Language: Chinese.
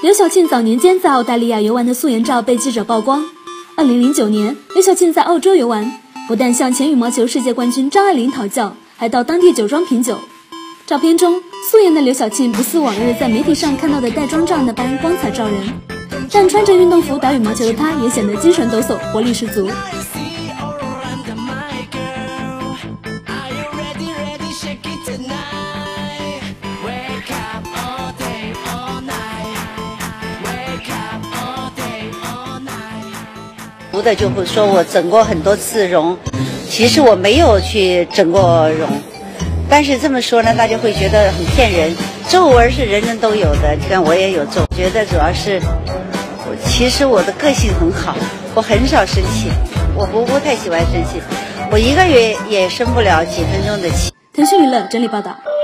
刘晓庆早年间在澳大利亚游玩的素颜照被记者曝光。2009年，刘晓庆在澳洲游玩，不但向前羽毛球世界冠军张爱玲讨教，还到当地酒庄品酒。照片中，素颜的刘晓庆不似往日在媒体上看到的带妆照那般光彩照人，但穿着运动服打羽毛球的她也显得精神抖擞，活力十足。 读的就会说我整过很多次容，其实我没有去整过容，但是这么说呢，大家会觉得很骗人。皱纹是人人都有的，你看我也有皱，觉得主要是其实我的个性很好，我很少生气，我不太喜欢生气，我1个月也生不了几分钟的气。 腾讯娱乐整理报道。